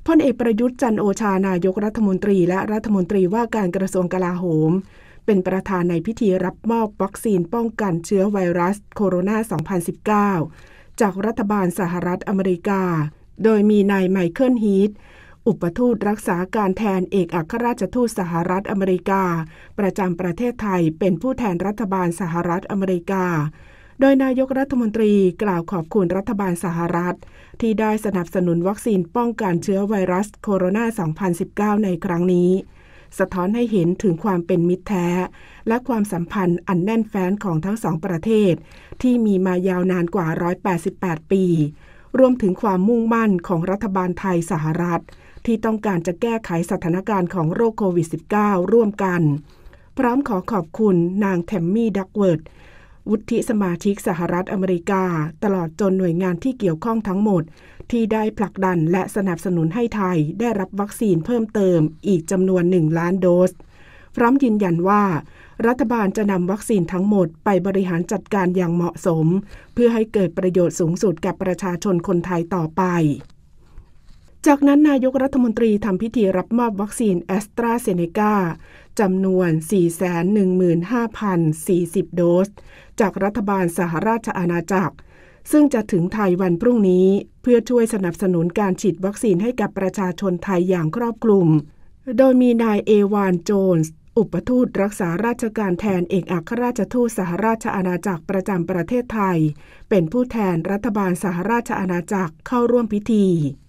พลเอกประยุทธ์จันทร์โอชานายกรัฐมนตรีและรัฐมนตรีว่าการกระทรวงกลาโหมเป็นประธานในพิธีรับมอบวัคซีนป้องกันเชื้อไวรัสโคโรนา 2019 จากรัฐบาลสหรัฐอเมริกาโดยมีนายไมเคิลฮีทอุปทูตรักษาการแทนเอกอัครราชทูตสหรัฐอเมริกาประจำประเทศไทยเป็นผู้แทนรัฐบาลสหรัฐอเมริกาโดยนายกรัฐมนตรีกล่าวขอบคุณรัฐบาลสหรัฐที่ได้สนับสนุนวัคซีนป้องกันเชื้อไวรัสโคโรนา 2019 ในครั้งนี้สะท้อนให้เห็นถึงความเป็นมิตรแท้และความสัมพันธ์อันแน่นแฟ้นของทั้งสองประเทศที่มีมายาวนานกว่า188 ปีรวมถึงความมุ่งมั่นของรัฐบาลไทยสหรัฐที่ต้องการจะแก้ไขสถานการณ์ของโรคโควิด -19 ร่วมกันพร้อมขอขอบคุณนางแทมมี่ดักเวิร์ดวุฒิสมาชิกสหรัฐอเมริกาตลอดจนหน่วยงานที่เกี่ยวข้องทั้งหมดที่ได้ผลักดันและสนับสนุนให้ไทยได้รับวัคซีนเพิ่มเติมอีกจำนวน 1 ล้านโดสพร้อมยืนยันว่ารัฐบาลจะนำวัคซีนทั้งหมดไปบริหารจัดการอย่างเหมาะสมเพื่อให้เกิดประโยชน์สูงสุดกับประชาชนคนไทยต่อไปจากนั้นนายกรัฐมนตรีทำพิธีรับมอบวัคซีนแอสตราเซเนกาจำนวน 415,040 โดสจากรัฐบาลสหราชอาณาจักรซึ่งจะถึงไทยวันพรุ่งนี้เพื่อช่วยสนับสนุนการฉีดวัคซีนให้กับประชาชนไทยอย่างครอบคลุมโดยมีนายเอวานโจนส์อุปทูตรักษาราชการแทนเอกอัครราชทูตสหราชอาณาจักรประจำประเทศไทยเป็นผู้แทนรัฐบาลสหราชอาณาจักรเข้าร่วมพิธี